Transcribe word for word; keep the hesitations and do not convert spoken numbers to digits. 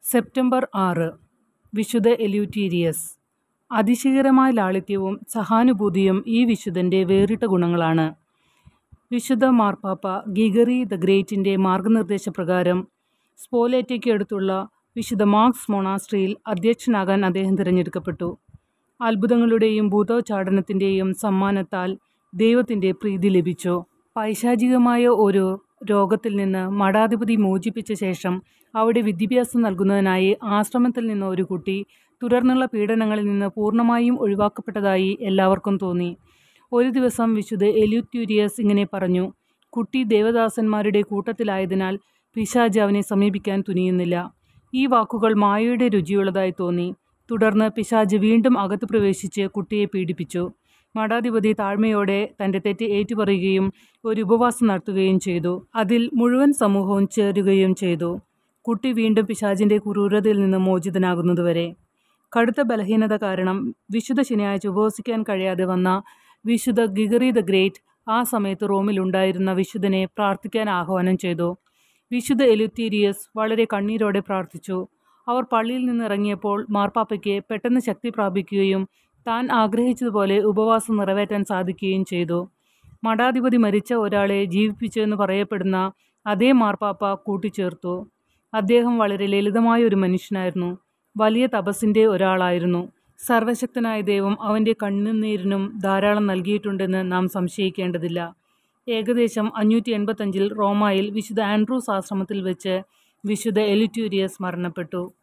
September ആറ് വിശുദ്ധ എല്യൂട്ടീരിയസ്. അതിശയകരമായ ലാളിത്യവും സഹാനുഭൂതിയും ഈ വിശുദ്ധൻ്റെ വേറിട്ട ഗുണങ്ങളാണ്. വിശുദ്ധ മാർപ്പാപ്പ ഗിഗറി ദ ഗ്രേറ്റിൻ്റെ മാർഗനിർദ്ദേശപ്രകാരം സ്പോലേറ്റയ്ക്ക് അടുത്തുള്ള വിശുദ്ധ മാർക്സ് മൊണാസ്ട്രിയിൽ അധ്യക്ഷനാകാൻ അദ്ദേഹം തിരഞ്ഞെടുക്കപ്പെട്ടു. അത്ഭുതങ്ങളുടെയും ഭൂതോച്ചാടനത്തിൻ്റെയും സമ്മാനത്താൽ ദൈവത്തിൻ്റെ പ്രീതി ലഭിച്ചു. പൈശാചികമായ ഒരു രോഗത്തിൽ നിന്ന് മഠാധിപതി മോചിപ്പിച്ച ശേഷം അവിടെ വിദ്യാഭ്യാസം നൽകുന്നതിനായി ആശ്രമത്തിൽ നിന്ന് ഒരു കുട്ടി തുടർന്നുള്ള പീഡനങ്ങളിൽ നിന്ന് പൂർണ്ണമായും ഒഴിവാക്കപ്പെട്ടതായി എല്ലാവർക്കും തോന്നി. ഒരു ദിവസം വിശുദ്ധ എല്യൂട്ടീരിയസ് ഇങ്ങനെ പറഞ്ഞു: കുട്ടി ദേവദാസന്മാരുടെ കൂട്ടത്തിലായതിനാൽ പിശാച് അവനെ സമീപിക്കാൻ തുനിയുന്നില്ല. ഈ വാക്കുകൾ മായയുടെ രുചിയുള്ളതായി തോന്നി. തുടർന്ന് പിശാച് വീണ്ടും അകത്ത് പ്രവേശിച്ച് കുട്ടിയെ പീഡിപ്പിച്ചു. മഠാധിപതി താഴ്മയോടെ തൻ്റെ തെറ്റ് ഏറ്റുപറയുകയും ഒരു ഉപവാസം നടത്തുകയും ചെയ്തു. അതിൽ മുഴുവൻ സമൂഹവും ചേരുകയും ചെയ്തു, കുട്ടി വീണ്ടും പിശാചിൻ്റെ ക്രൂരതയിൽ നിന്ന് മോചിതനാകുന്നതുവരെ. കടുത്ത ബലഹീനത കാരണം വിശുദ്ധ ശനിയാഴ്ച ഉപവസിക്കാൻ കഴിയാതെ വന്ന വിശുദ്ധ ഗിഗറി ദ ഗ്രേറ്റ് ആ സമയത്ത് റോമിലുണ്ടായിരുന്ന വിശുദ്ധനെ പ്രാർത്ഥിക്കാൻ ആഹ്വാനം ചെയ്തു. വിശുദ്ധ എല്യൂട്ടീരിയസ് വളരെ കണ്ണീരോടെ പ്രാർത്ഥിച്ചു. അവർ പള്ളിയിൽ നിന്ന് ഇറങ്ങിയപ്പോൾ മാർപ്പാപ്പയ്ക്ക് പെട്ടെന്ന് ശക്തി പ്രാപിക്കുകയും താൻ ആഗ്രഹിച്ചതുപോലെ ഉപവാസം നിറവേറ്റാൻ സാധിക്കുകയും ചെയ്തു. മഠാധിപതി മരിച്ച ഒരാളെ ജീവിപ്പിച്ചെന്ന് പറയപ്പെടുന്ന അതേ മാർപ്പാപ്പ കൂട്ടിച്ചേർത്തു. അദ്ദേഹം വളരെ ലളിതമായ ഒരു മനുഷ്യനായിരുന്നു, വലിയ തപസ്സിൻ്റെ ഒരാളായിരുന്നു. സർവശക്തനായ ദൈവം അവൻ്റെ കണ്ണുനീരിനും ധാരാളം നൽകിയിട്ടുണ്ടെന്ന് നാം സംശയിക്കേണ്ടതില്ല. ഏകദേശം അഞ്ഞൂറ്റി എൺപത്തഞ്ചിൽ റോമായിൽ വിശുദ്ധ ആൻഡ്രൂസ് ആശ്രമത്തിൽ വെച്ച് വിശുദ്ധ എല്യൂട്ടീരിയസ് മരണപ്പെട്ടു.